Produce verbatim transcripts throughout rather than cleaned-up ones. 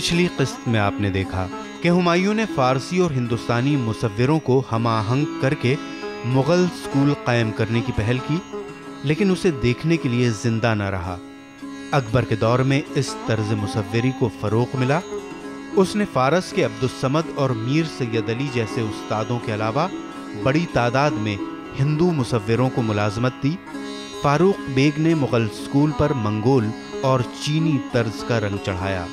पिछली किस्त में आपने देखा कि हुमायूं ने फारसी और हिंदुस्तानी मुसव्विरों को हम-आहंग करके मुग़ल स्कूल कायम करने की पहल की, लेकिन उसे देखने के लिए जिंदा न रहा। अकबर के दौर में इस तर्ज मुसव्विरी को फ़रोग़ मिला। उसने फारस के अब्दुस्समद और मीर सैयद अली जैसे उस्तादों के अलावा बड़ी तादाद में हिंदू मुसव्विरों को मुलाजमत दी। फारूक बेग ने मुग़ल स्कूल पर मंगोल और चीनी तर्ज का रंग चढ़ाया।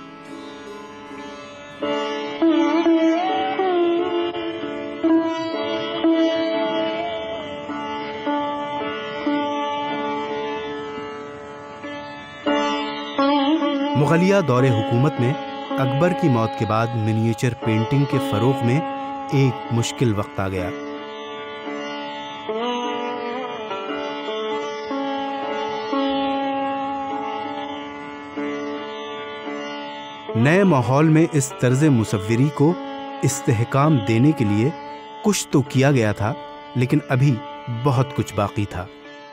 मुगलिया दौरे हुकूमत में अकबर की मौत के बाद मिनिएचर पेंटिंग के फ़रोग़ में एक मुश्किल वक्त आ गया। नए माहौल में इस तर्ज मुसव्विरी को इस्तेहकाम देने के लिए कुछ तो किया गया था, लेकिन अभी बहुत कुछ बाकी था।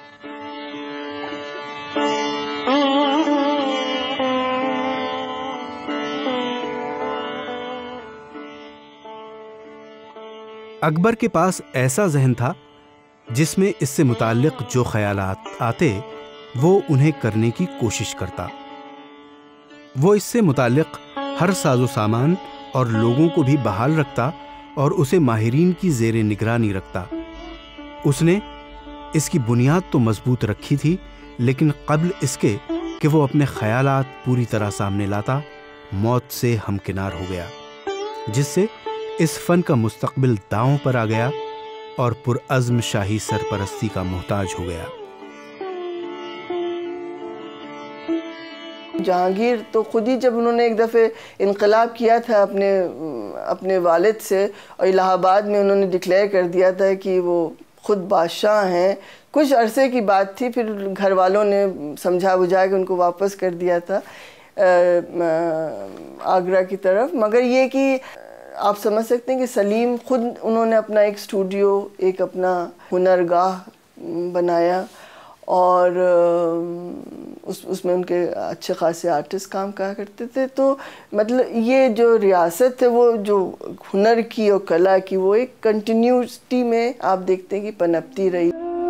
अकबर के पास ऐसा जहन था जिसमें इससे मुताल्लिक जो ख्यालात आते वो उन्हें करने की कोशिश करता। वो इससे मुताल्लिक हर साजो सामान और लोगों को भी बहाल रखता और उसे माहिरीन की ज़ेरे निगरानी रखता। उसने इसकी बुनियाद तो मजबूत रखी थी, लेकिन कब्ल इसके कि वो अपने ख्यालात पूरी तरह सामने लाता, मौत से हमकिनार हो गया, जिससे इस फन का मुस्तकबिल दांव पर आ गया और पुरअज़्म शाही सरपरस्ती का मोहताज हो गया। जहांगीर तो खुद ही जब उन्होंने एक दफ़े इनकलाब किया था अपने अपने वालिद से, और इलाहाबाद में उन्होंने डिक्लेयर कर दिया था कि वो खुद बादशाह हैं। कुछ अरसे की बात थी, फिर घर वालों ने समझा बुझा के उनको वापस कर दिया था आगरा की तरफ। मगर ये कि आप समझ सकते हैं कि सलीम खुद उन्होंने अपना एक स्टूडियो, एक अपना हुनरगाह बनाया और उस उसमें उनके अच्छे खासे आर्टिस्ट काम करा करते थे। तो मतलब ये जो रियासत है वो जो हुनर की और कला की वो एक कंटिन्यूटी में आप देखते हैं कि पनपती रही।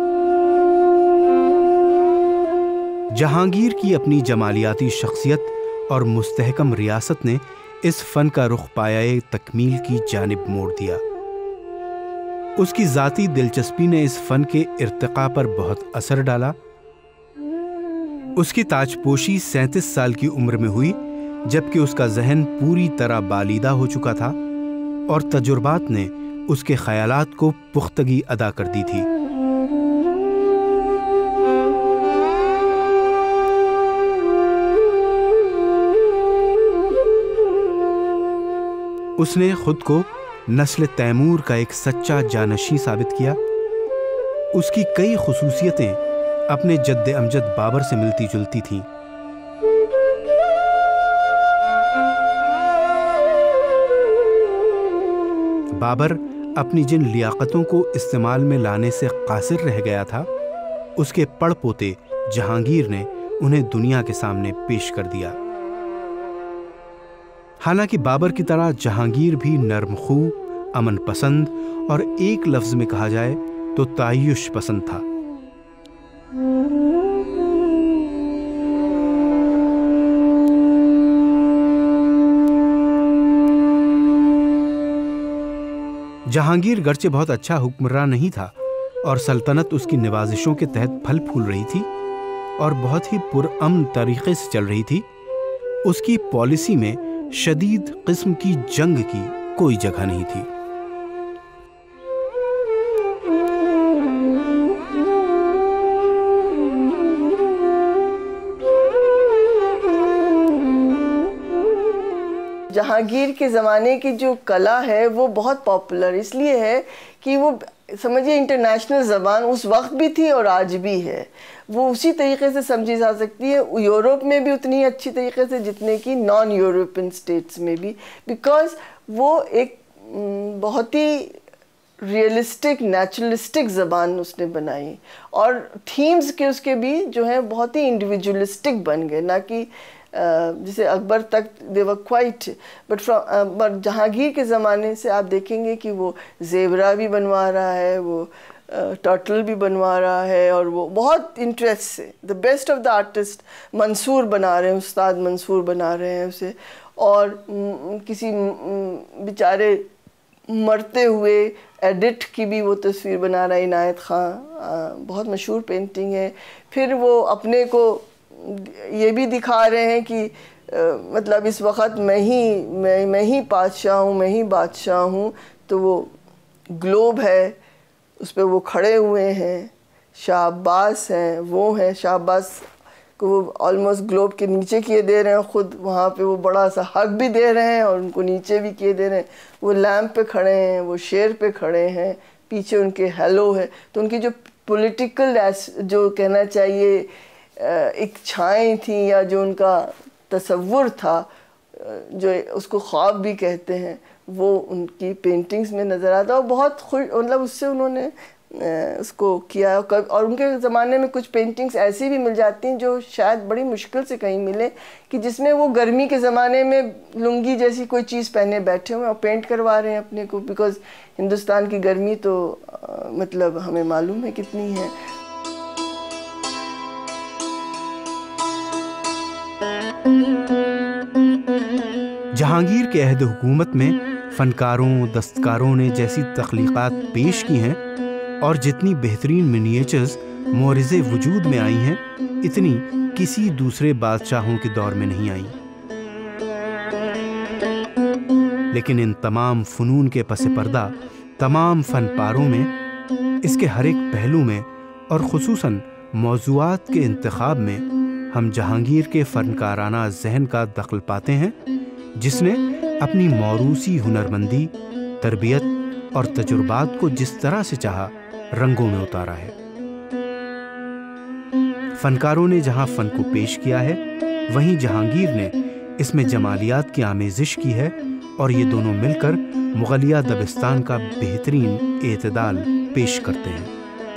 जहांगीर की अपनी जमालियाती शख्सियत और मुस्तहकम रियासत ने इस फन का रुख पायाए तकमील की जानिब मोड़ दिया। उसकी ज़ाती दिलचस्पी ने इस फन के इर्तिका पर बहुत असर डाला। उसकी ताजपोशी सैंतीस साल की उम्र में हुई, जबकि उसका जहन पूरी तरह बालीदा हो चुका था और तजुर्बात ने उसके ख्यालात को पुख्तगी अदा कर दी थी। उसने खुद को नस्ल तैमूर का एक सच्चा जानशी साबित किया। उसकी कई खुसूसियतें अपने जद्द अमजद बाबर से मिलती जुलती थीं। बाबर अपनी जिन लियाकतों को इस्तेमाल में लाने से कासिर रह गया था, उसके पड़ पोते जहांगीर ने उन्हें दुनिया के सामने पेश कर दिया। हालांकि बाबर की तरह जहांगीर भी नरमखू, अमन पसंद और एक लफ्ज में कहा जाए तो तायुश पसंद था। जहांगीर गर्चे बहुत अच्छा हुक्मरान नहीं था और सल्तनत उसकी निवाजिशों के तहत फल फूल रही थी और बहुत ही पुरअमन तरीके से चल रही थी। उसकी पॉलिसी में शदीद किस्म की जंग की कोई जगह नहीं थी। जहांगीर के ज़माने की जो कला है वो बहुत पॉपुलर इसलिए है कि वो समझिए इंटरनेशनल ज़बान उस वक्त भी थी और आज भी है। वो उसी तरीके से समझी जा सकती है यूरोप में भी उतनी अच्छी तरीके से जितने की नॉन यूरोपियन स्टेट्स में भी, बिकॉज वो एक बहुत ही रियलिस्टिक नेचुरलिस्टिक ज़बान उसने बनाई और थीम्स के उसके भी जो है बहुत ही इंडिविजुअलिस्टिक बन गए, ना कि जैसे अकबर तक they were quite, but from but Jahangir के ज़माने से आप देखेंगे कि वो ज़ेबरा भी बनवा रहा है, वो टर्टल भी बनवा रहा है, और वो बहुत इंटरेस्ट से the best of the artist Mansur बना रहे हैं, उस्ताद मंसूर बना रहे हैं उसे। और किसी बेचारे मरते हुए एडिट की भी वो तस्वीर बना रहा है, इनायत खां, बहुत मशहूर पेंटिंग है। फिर वो अपने को ये भी दिखा रहे हैं कि आ, मतलब इस वक्त मैं ही मैं मैं ही बादशाह हूँ, मैं ही बादशाह हूँ। तो वो ग्लोब है, उस पर वो खड़े हुए हैं, शाह अब्बास हैं, वो हैं, शाह अब्बास को वो ऑलमोस्ट ग्लोब के नीचे किए दे रहे हैं, ख़ुद वहाँ पे वो बड़ा सा हक भी दे रहे हैं और उनको नीचे भी किए दे रहे हैं। वो लैम्प पे खड़े हैं, वो शेर पे खड़े हैं, पीछे उनके हेलो है। तो उनकी जो पॉलिटिकल जो कहना चाहिए इच्छाएं थी, या जो उनका तसव्वुर था, जो उसको ख्वाब भी कहते हैं, वो उनकी पेंटिंग्स में नज़र आता है। और बहुत खुश मतलब उससे उन्होंने उसको किया। और उनके ज़माने में कुछ पेंटिंग्स ऐसी भी मिल जाती हैं जो शायद बड़ी मुश्किल से कहीं मिले, कि जिसमें वो गर्मी के ज़माने में लुंगी जैसी कोई चीज़ पहने बैठे हुए और पेंट करवा रहे हैं अपने को, बिकॉज़ हिंदुस्तान की गर्मी तो आ, मतलब हमें मालूम है कितनी है। जहांगीर के अहद हुकूमत में फ़नकारों, दस्तकारों ने जैसी तख्लीक़ात पेश की हैं और जितनी बेहतरीन मिनिएचर्स मोरिज़े वजूद में आई हैं, इतनी किसी दूसरे बादशाहों के दौर में नहीं आई। लेकिन इन तमाम फ़नून के पस पर्दा, तमाम फ़नपारों में, इसके हर एक पहलू में और ख़ुसूसन मौज़ूआत के इंतखाब में हम जहांगीर के फ़नकाराना ज़हन का दखल पाते हैं, जिसने अपनी मौरूसी हुनरमंदी, तरबियत और तजुर्बात को जिस तरह से चाहा रंगों में उतारा है। फनकारों ने जहां फन को पेश किया है, वहीं जहांगीर ने इसमें जमालियात की आमेजिश की है, और ये दोनों मिलकर मुगलिया दबिस्तान का बेहतरीन एतदाल पेश करते हैं।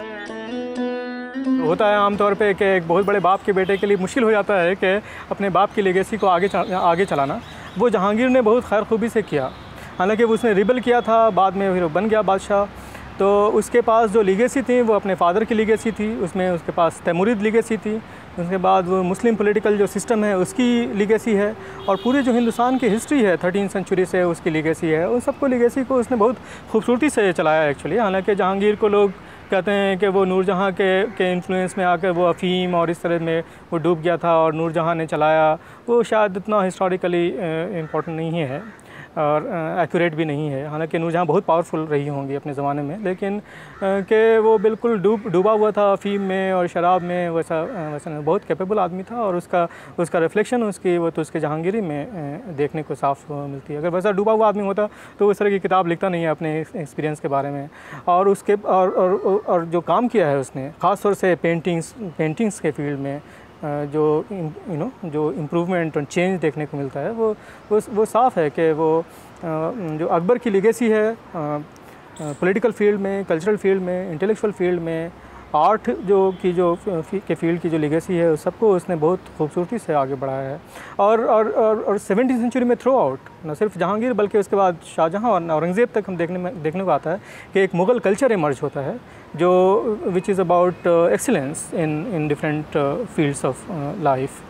होता है आमतौर पे कि एक बहुत बड़े बाप के बेटे के लिए मुश्किल हो जाता है कि अपने बाप की लेगेसी को आगे आगे चलाना। वो जहांगीर ने बहुत खैर खूबी से किया। हालांकि उसने रिबल किया था, बाद में फिर बन गया बादशाह, तो उसके पास जो लीगेसी थी वो अपने फादर की लीगेसी थी, उसमें उसके पास तैमूरिद लीगेसी थी, उसके बाद वो मुस्लिम पॉलिटिकल जो सिस्टम है उसकी लीगेसी है, और पूरे जो हिंदुस्तान की हिस्ट्री है थर्टीन सेंचुरी से उसकी लीगेसी है। उन सबको लीगेसी को उसने बहुत खूबसूरती से चलाया एक्चुअली। हालांकि जहांगीर को लोग कहते हैं कि वो नूरजहाँ के के इन्फ्लुएंस में आकर वो अफ़ीम और इस तरह में वो डूब गया था और नूरजहाँ ने चलाया। वो शायद इतना हिस्टोरिकली इम्पोर्टेंट नहीं है और एक्यूरेट भी नहीं है। हालांकि नूरजहाँ बहुत पावरफुल रही होंगी अपने ज़माने में, लेकिन कि वो बिल्कुल डूब डूबा हुआ था अफ़ीम में और शराब में, वैसा वैसा बहुत कैपेबल आदमी था, और उसका उसका रिफ्लेक्शन उसकी वो तो उसके जहांगीरी में देखने को साफ मिलती है। अगर वैसा डूबा हुआ आदमी होता तो उस तरह की किताब लिखता नहीं है अपने एक्सपीरियंस के बारे में। और उसके और और, और जो काम किया है उसने ख़ास तौर से पेंटिंग्स पेंटिंग्स के फील्ड में जो यू नो जो इम्प्रूवमेंट और चेंज देखने को मिलता है, वो वो वो साफ़ है कि वो जो अकबर की लीगेसी है पॉलिटिकल फील्ड में, कल्चरल फील्ड में, इंटेलेक्चुअल फील्ड में, आर्ट जो की जो के फील्ड की जो लीगेसी है उस सबको उसने बहुत खूबसूरती से आगे बढ़ाया है। और और और, और सेवनटीन सेंचुरी में थ्रू आउट न सिर्फ जहांगीर बल्कि उसके बाद शाहजहाँ और औरंगज़ेब तक हम देखने में देखने को आता है कि एक मुग़ल कल्चर इमर्ज होता है जो which is about excellence in in different fields of life.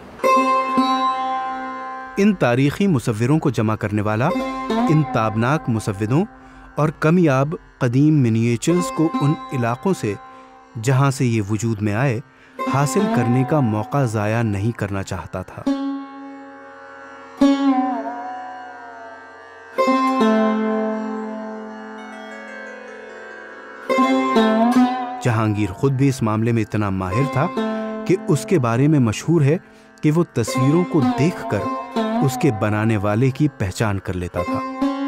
इन तारीख़ी मुसव्विरों को जमा करने वाला इन ताबनाक मुसव्विरों और कमयाब कदीम मिनिएचर्स को उन इलाक़ों से जहाँ से ये वजूद में आए हासिल करने का मौका ज़ाया नहीं करना चाहता था। जहांगीर खुद भी इस मामले में इतना माहिर था कि उसके बारे में मशहूर है कि वो तस्वीरों को देखकर उसके बनाने वाले की पहचान कर लेता था।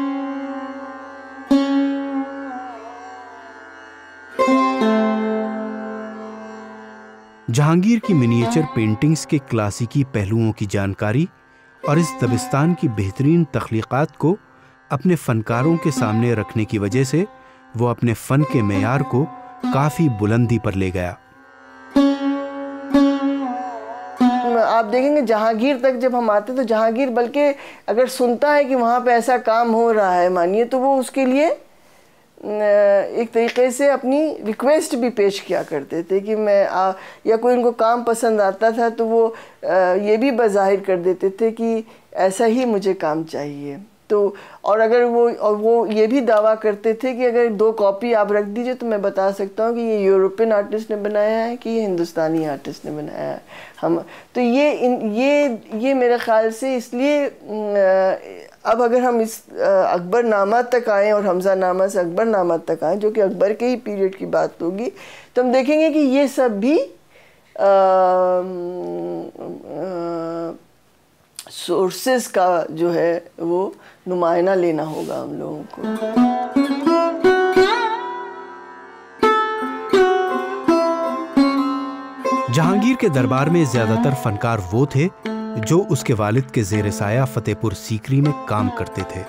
जहांगीर की मिनिएचर पेंटिंग्स के क्लासिकी पहलुओं की जानकारी और इस दबिस्तान की बेहतरीन तख्लीक़ात को अपने फ़नकारों के सामने रखने की वजह से वो अपने फ़न के मेयार को काफ़ी बुलंदी पर ले गया। आप देखेंगे जहांगीर तक जब हम आते तो जहांगीर बल्कि अगर सुनता है कि वहाँ पे ऐसा काम हो रहा है मानिए, तो वो उसके लिए एक तरीके से अपनी रिक्वेस्ट भी पेश किया करते थे कि मैं आ, या कोई उनको काम पसंद आता था तो वो आ, ये भी बज़ाहिर कर देते थे कि ऐसा ही मुझे काम चाहिए। तो और अगर वो और वो ये भी दावा करते थे कि अगर दो कॉपी आप रख दीजिए तो मैं बता सकता हूँ कि ये यूरोपियन आर्टिस्ट ने बनाया है कि ये हिंदुस्तानी आर्टिस्ट ने बनाया है। हम तो ये इन ये ये मेरे ख़्याल से इसलिए अब अगर हम इस अकबरनामा तक आएँ और हमज़ानामा से अकबरनामा तक आएँ, जो कि अकबर के ही पीरियड की बात होगी, तो हम देखेंगे कि ये सब भी सोर्सेस का जो है वो नुमायना लेना होगा हम लोगों को। जहांगीर के दरबार में ज्यादातर फनकार वो थे जो उसके वालिद के ज़ेर साया फतेहपुर सीकरी में काम करते थे।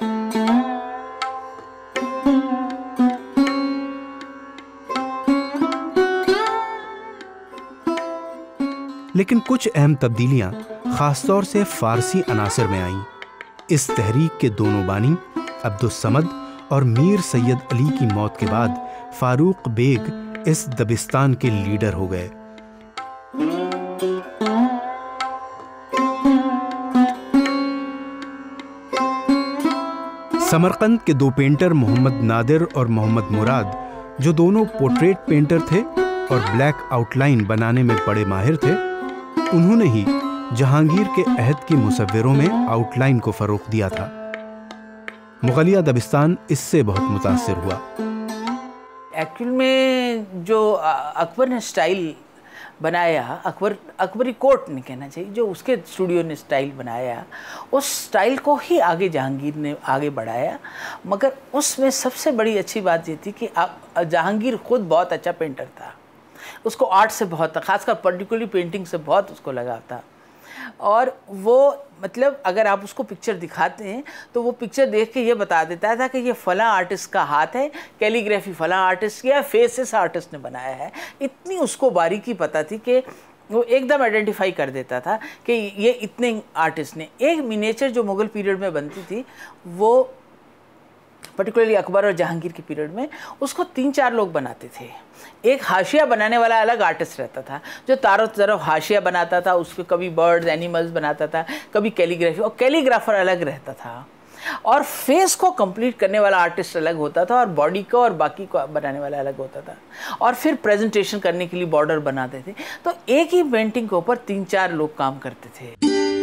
लेकिन कुछ अहम तब्दीलियां खासतौर से फारसी अनासर में आईं। इस तहरीक के दोनों बानी अब्दुस समद और मीर सैयद अली की मौत के बाद फारूक बेग इस दबिस्तान के लीडर हो गए। समरकंद के दो पेंटर मोहम्मद नादिर और मोहम्मद मुराद, जो दोनों पोर्ट्रेट पेंटर थे और ब्लैक आउटलाइन बनाने में बड़े माहिर थे, उन्होंने ही जहांगीर के अहद की मुसव्विरों में आउटलाइन को फरोग दिया था। मुगलिया दबिस्तान इससे बहुत मुतासिर हुआ। एक्चुअल में जो अकबर ने स्टाइल बनाया, अकबर अकबरी कोर्ट नहीं कहना चाहिए, जो उसके स्टूडियो ने स्टाइल बनाया, उस स्टाइल को ही आगे जहांगीर ने आगे बढ़ाया। मगर उसमें सबसे बड़ी अच्छी बात ये थी कि जहांगीर खुद बहुत अच्छा पेंटर था, उसको आर्ट से बहुत, खासकर पर्टिकुलरली पेंटिंग से बहुत उसको लगाव था। और वो मतलब अगर आप उसको पिक्चर दिखाते हैं तो वो पिक्चर देख के ये बता देता था कि ये फलां आर्टिस्ट का हाथ है, कैलीग्राफी फलां आर्टिस्ट या फेसेस आर्टिस्ट ने बनाया है। इतनी उसको बारीकी पता थी कि वो एकदम आइडेंटिफाई कर देता था कि ये इतने आर्टिस्ट ने। एक मिनिएचर जो मुग़ल पीरियड में बनती थी, वो पर्टिकुलरली अकबर और जहांगीर के पीरियड में, उसको तीन चार लोग बनाते थे। एक हाशिया बनाने वाला अलग आर्टिस्ट रहता था जो तारों तरफ हाशिया बनाता था, उसको कभी बर्ड्स एनिमल्स बनाता था, कभी कैलीग्राफी, और कैलीग्राफर अलग रहता था। और फेस को कंप्लीट करने वाला आर्टिस्ट अलग होता था, और बॉडी को और बाकी को बनाने वाला अलग होता था। और फिर प्रेजेंटेशन करने के लिए बॉर्डर बनाते थे। तो एक ही पेंटिंग के ऊपर तीन चार लोग काम करते थे।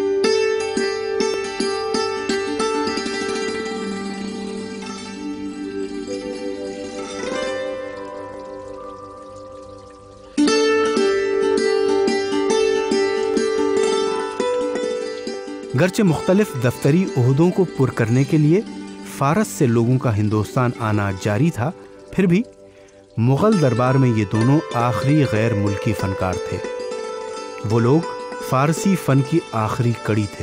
गर्चे मुख्तलिफ दफ्तरी ओहदों को पुर करने के लिए फारस से लोगों का हिंदुस्तान आना जारी था, फिर भी मुग़ल दरबार में ये दोनों आखिरी गैर मुल्की फनकार थे। वो लोग फारसी फन की आखिरी कड़ी थे।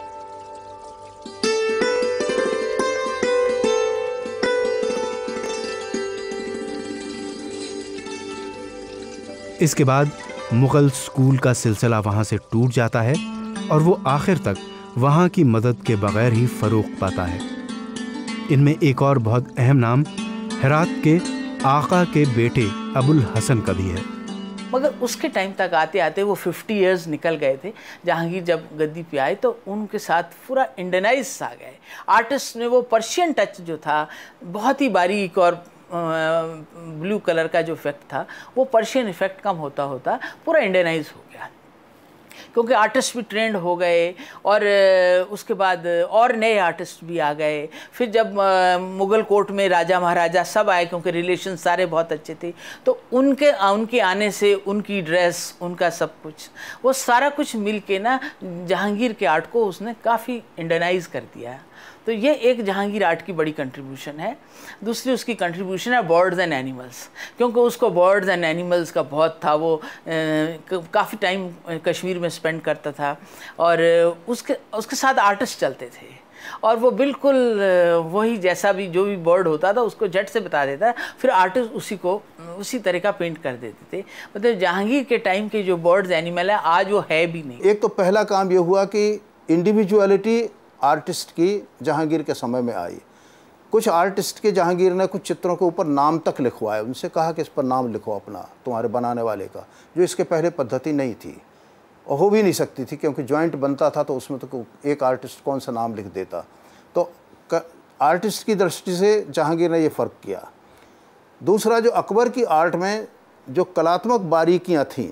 इसके बाद मुग़ल स्कूल का सिलसिला वहाँ से टूट जाता है और वो आखिर तक वहाँ की मदद के बगैर ही फरोग पाता है। इनमें एक और बहुत अहम नाम हेरात के आका के बेटे अबुल हसन का भी है। मगर उसके टाइम तक आते आते वो फिफ्टी इयर्स निकल गए थे। जहांगीर जब गद्दी पे आए तो उनके साथ पूरा इंडियनाइज आ गए। आर्टिस्ट ने वो पर्शियन टच जो था, बहुत ही बारीक और ब्लू कलर का जो इफेक्ट था, वो पर्शियन इफेक्ट कम होता होता पूरा इंडियनाइज हो गया, क्योंकि आर्टिस्ट भी ट्रेंड हो गए और उसके बाद और नए आर्टिस्ट भी आ गए। फिर जब मुग़ल कोर्ट में राजा महाराजा सब आए, क्योंकि रिलेशन सारे बहुत अच्छे थे, तो उनके उनके आने से उनकी ड्रेस, उनका सब कुछ, वो सारा कुछ मिल के ना जहांगीर के आर्ट को उसने काफ़ी इंडियनाइज कर दिया। तो ये एक जहांगीर आर्ट की बड़ी कंट्रीब्यूशन है। दूसरी उसकी कंट्रीब्यूशन है बर्ड्स एंड एनिमल्स, क्योंकि उसको बर्ड्स एंड एनिमल्स का बहुत था। वो काफ़ी टाइम कश्मीर में स्पेंड करता था और उसके उसके साथ आर्टिस्ट चलते थे। और वो बिल्कुल वही जैसा भी जो भी बर्ड होता था उसको झट से बता देता है, फिर आर्टिस्ट उसी को उसी तरह का पेंट कर देते थे। मतलब जहांगीर के टाइम के जो बर्ड्स एनिमल है आज वो है भी नहीं। एक तो पहला काम ये हुआ कि इंडिविजुअलिटी आर्टिस्ट की जहांगीर के समय में आई। कुछ आर्टिस्ट के जहांगीर ने कुछ चित्रों के ऊपर नाम तक लिखवाए, उनसे कहा कि इस पर नाम लिखो अपना, तुम्हारे बनाने वाले का, जो इसके पहले पद्धति नहीं थी और हो भी नहीं सकती थी, क्योंकि जॉइंट बनता था तो उसमें तो एक आर्टिस्ट कौन सा नाम लिख देता। तो आर्टिस्ट की दृष्टि से जहांगीर ने ये फ़र्क किया। दूसरा, जो अकबर की आर्ट में जो कलात्मक बारीकियां थीं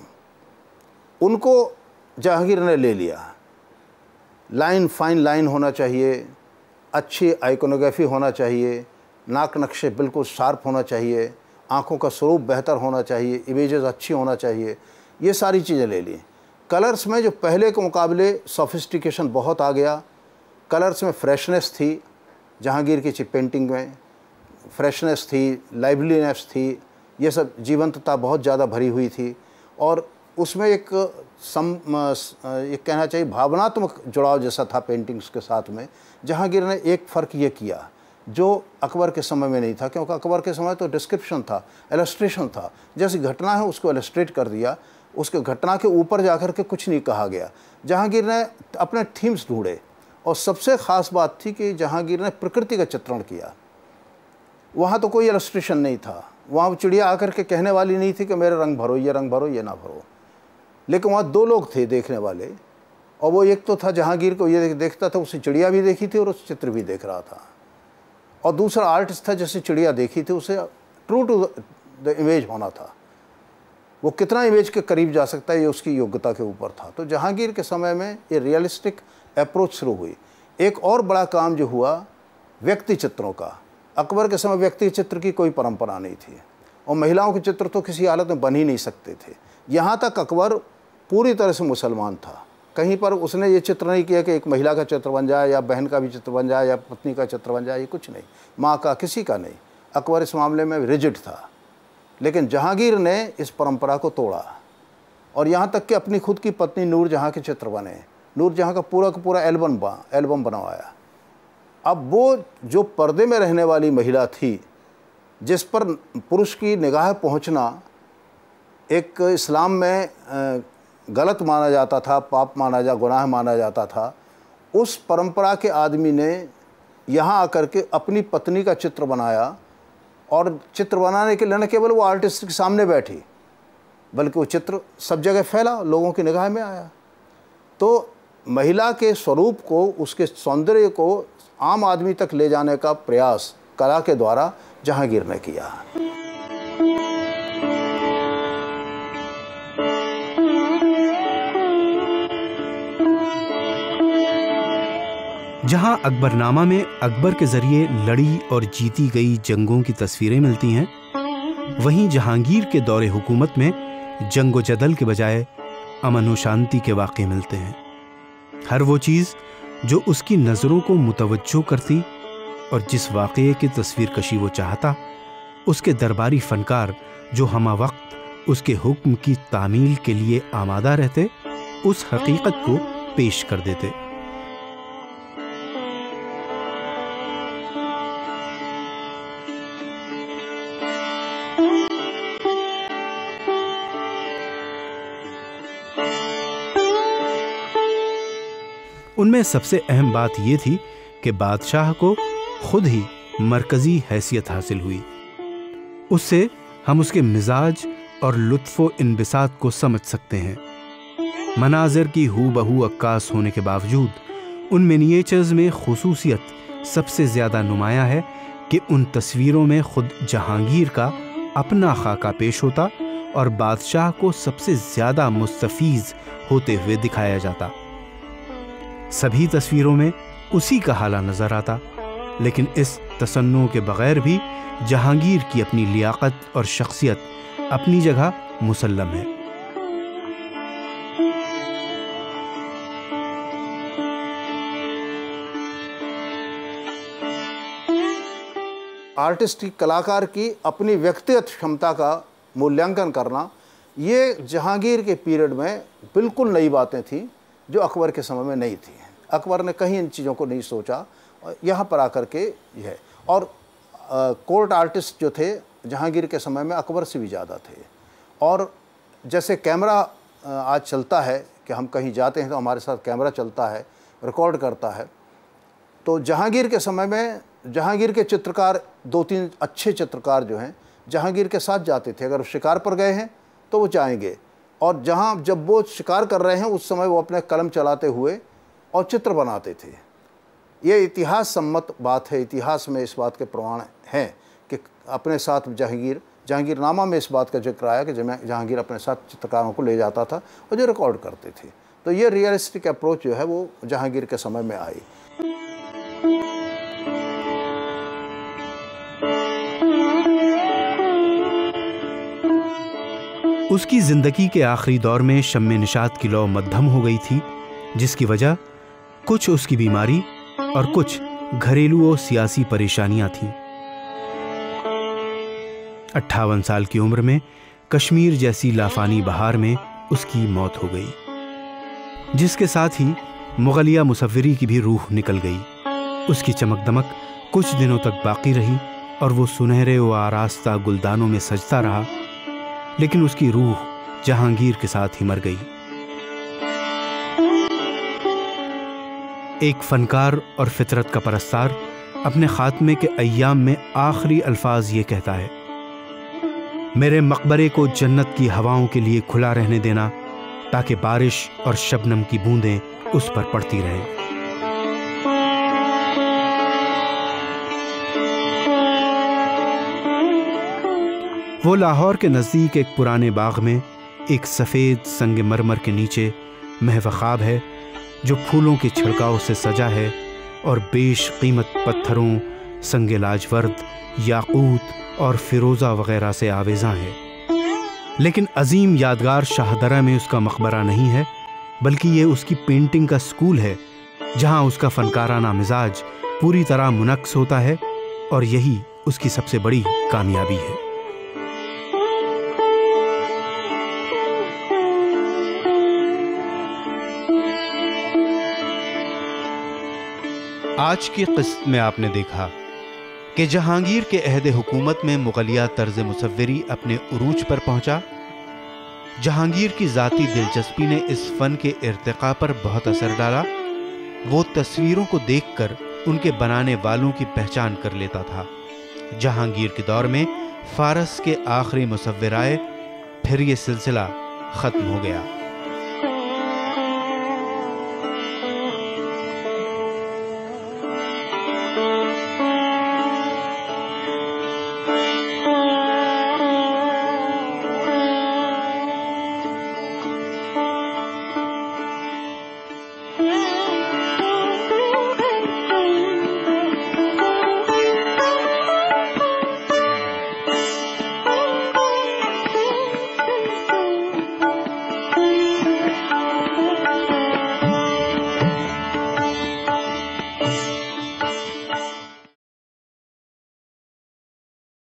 उनको जहांगीर ने ले लिया। लाइन फाइन लाइन होना चाहिए, अच्छी आइकोनोग्राफी होना चाहिए, नाक नक्शे बिल्कुल शार्प होना चाहिए, आँखों का स्वरूप बेहतर होना चाहिए, इमेजेस अच्छी होना चाहिए, ये सारी चीज़ें ले ली। कलर्स में जो पहले के मुकाबले सोफिस्टिकेशन बहुत आ गया, कलर्स में फ्रेशनेस थी, जहांगीर की पेंटिंग में फ्रेशनेस थी, लाइवलीनेस थी, ये सब जीवंतता बहुत ज़्यादा भरी हुई थी। और उसमें एक सम ये कहना चाहिए भावनात्मक जुड़ाव जैसा था पेंटिंग्स के साथ में। जहांगीर ने एक फ़र्क ये किया जो अकबर के समय में नहीं था, क्योंकि अकबर के समय तो डिस्क्रिप्शन था, इलस्ट्रेशन था, जैसी घटना है उसको इलस्ट्रेट कर दिया, उसके घटना के ऊपर जाकर के कुछ नहीं कहा गया। जहांगीर ने अपने थीम्स ढूंढे और सबसे ख़ास बात थी कि जहांगीर ने प्रकृति का चित्रण किया। वहाँ तो कोई इलस्ट्रेशन नहीं था, वहाँ चिड़िया आकर के कहने वाली नहीं थी कि मेरे रंग भरो, ये रंग भरो, ये ना भरो, लेकिन वहाँ दो लोग थे देखने वाले, और वो एक तो था जहांगीर को ये देखता था, उसे चिड़िया भी देखी थी और उस चित्र भी देख रहा था, और दूसरा आर्टिस्ट था जिसे चिड़िया देखी थी, उसे ट्रू टू द इमेज होना था। वो कितना इमेज के करीब जा सकता है ये उसकी योग्यता के ऊपर था। तो जहांगीर के समय में ये रियलिस्टिक अप्रोच शुरू हुई। एक और बड़ा काम जो हुआ व्यक्ति चित्रों का। अकबर के समय व्यक्ति चित्र की कोई परंपरा नहीं थी और महिलाओं के चित्र तो किसी हालत में बन ही नहीं सकते थे। यहाँ तक अकबर पूरी तरह से मुसलमान था, कहीं पर उसने ये चित्र नहीं किया कि एक महिला का चित्र बन जाए या बहन का भी चित्र बन जाए या पत्नी का चित्र बन जाए, ये कुछ नहीं, माँ का, किसी का नहीं। अकबर इस मामले में रिजिड था, लेकिन जहांगीर ने इस परंपरा को तोड़ा और यहाँ तक कि अपनी खुद की पत्नी नूरजहाँ के चित्र बने, नूरजहाँ का पूरा का पूरा एल्बम बा एल्बम बनवाया। अब वो जो पर्दे में रहने वाली महिला थी, जिस पर पुरुष की निगाह पहुँचना एक इस्लाम में गलत माना जाता था, पाप माना जा गुनाह माना जाता था, उस परंपरा के आदमी ने यहाँ आकर के अपनी पत्नी का चित्र बनाया और चित्र बनाने के लिए न केवल वो आर्टिस्ट के सामने बैठी, बल्कि वो चित्र सब जगह फैला, लोगों की निगाह में आया। तो महिला के स्वरूप को, उसके सौंदर्य को आम आदमी तक ले जाने का प्रयास कला के द्वारा जहांगीर ने किया। जहां अकबरनामा में अकबर के जरिए लड़ी और जीती गई जंगों की तस्वीरें मिलती हैं, वहीं जहांगीर के दौरे हुकूमत में जंगो जदल के बजाय अमन व शांति के वाक़े मिलते हैं। हर वो चीज़ जो उसकी नज़रों को मुतवज्जो करती और जिस वाक़े की तस्वीर कशी वो चाहता, उसके दरबारी फ़नकार जो हमा वक्त उसके हुक्म की तामील के लिए आमादा रहते, उस हकीकत को पेश कर देते। उनमें सबसे अहम बात यह थी कि बादशाह को खुद ही मरकज़ी हैसियत हासिल हुई। उससे हम उसके मिजाज और लुत्फ़ व इन्बिसात को समझ सकते हैं। मनाज़िर की हू बहू अक्कास होने के बावजूद उन मिनिएचर्स में खुसूसियत सबसे ज़्यादा नुमाया है कि उन तस्वीरों में खुद जहांगीर का अपना खाका पेश होता और बादशाह को सबसे ज़्यादा मुस्तफ़ीज़ होते हुए दिखाया जाता। सभी तस्वीरों में उसी का हाला नजर आता, लेकिन इस तसन्नु के बगैर भी जहांगीर की अपनी लियाकत और शख्सियत अपनी जगह मुसल्लम है। आर्टिस्ट की, कलाकार की अपनी व्यक्तिगत क्षमता का मूल्यांकन करना, ये जहांगीर के पीरियड में बिल्कुल नई बातें थीं जो अकबर के समय में नहीं थी। अकबर ने कहीं इन चीज़ों को नहीं सोचा, यहाँ पर आकर के ये है। और कोर्ट आर्टिस्ट जो थे जहांगीर के समय में अकबर से भी ज़्यादा थे। और जैसे कैमरा आज चलता है कि हम कहीं जाते हैं तो हमारे साथ कैमरा चलता है, रिकॉर्ड करता है, तो जहांगीर के समय में जहांगीर के चित्रकार, दो तीन अच्छे चित्रकार जो हैं जहांगीर के साथ जाते थे। अगर शिकार पर गए हैं तो वो जाएंगे, और जहाँ जब वो शिकार कर रहे हैं उस समय वो अपने कलम चलाते हुए और चित्र बनाते थे। ये इतिहास सम्मत बात है, इतिहास में इस बात के प्रमाण हैं कि अपने साथ जहांगीर जहांगीरनामा में इस बात का जिक्र आया कि जहांगीर अपने साथ चित्रकारों को ले जाता था और जो रिकॉर्ड करते थे। तो ये रियलिस्टिक अप्रोच जो है वो जहांगीर के समय में आई। उसकी जिंदगी के आखिरी दौर में शम्मे निशात की लौ मध्यम हो गई थी, जिसकी वजह कुछ उसकी बीमारी और कुछ घरेलू और सियासी परेशानियां थीं। अट्ठावन साल की उम्र में कश्मीर जैसी लाफानी बहार में उसकी मौत हो गई, जिसके साथ ही मुगलिया मुसव्विरी की भी रूह निकल गई। उसकी चमक दमक कुछ दिनों तक बाकी रही और वो सुनहरे व आरास्ता गुलदानों में सजता रहा, लेकिन उसकी रूह जहांगीर के साथ ही मर गई। एक फनकार और फितरत का परस्तार अपने खात्मे के अय्याम में आखिरी अल्फाज ये कहता है, मेरे मकबरे को जन्नत की हवाओं के लिए खुला रहने देना, ताकि बारिश और शबनम की बूंदें उस पर पड़ती रहें। वो लाहौर के नज़दीक एक पुराने बाग में एक सफ़ेद संगमरमर के नीचे महव ख्वाब है, जो फूलों के छिड़काव से सजा है और बेश कीमत पत्थरों, संगे लाजवर्द, याकूत और फिरोज़ा वगैरह से आवेज़ा है। लेकिन अजीम यादगार शाहदरा में उसका मकबरा नहीं है, बल्कि ये उसकी पेंटिंग का स्कूल है, जहाँ उसका फनकाराना मिजाज पूरी तरह मुनक्स होता है, और यही उसकी सबसे बड़ी कामयाबी है। आज की किस्त में आपने देखा कि जहांगीर के अहद हुकूमत में मुगलिया तर्ज मुसव्विरी अपने उरूज पर पहुंचा। जहांगीर की ज़ाती दिलचस्पी ने इस फ़न के इर्तिक़ा पर बहुत असर डाला। वो तस्वीरों को देखकर उनके बनाने वालों की पहचान कर लेता था। जहांगीर के दौर में फ़ारस के आखिरी मुसव्विर आए, फिर ये सिलसिला ख़त्म हो गया।